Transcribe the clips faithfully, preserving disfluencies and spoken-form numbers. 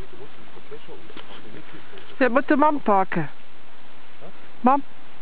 Je moet de man pakken. Man.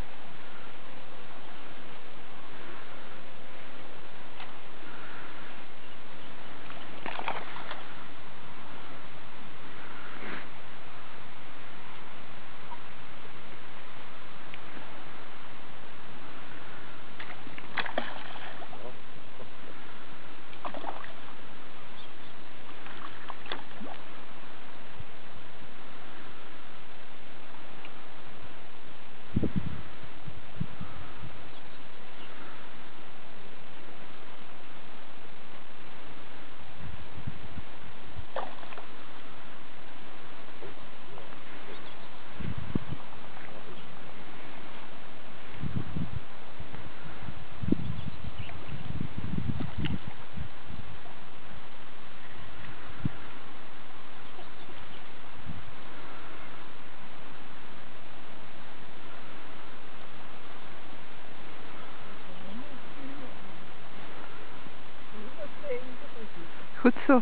Goed zo.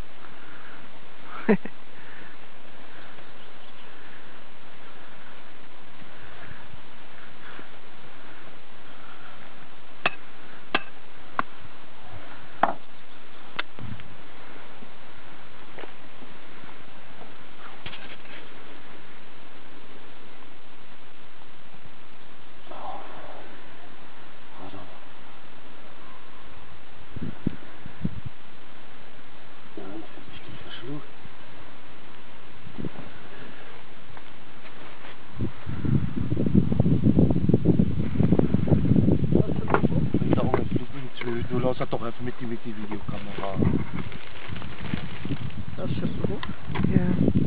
Du lass doch einfach mit die, mit die Videokamera. Dat is je broer. Ja.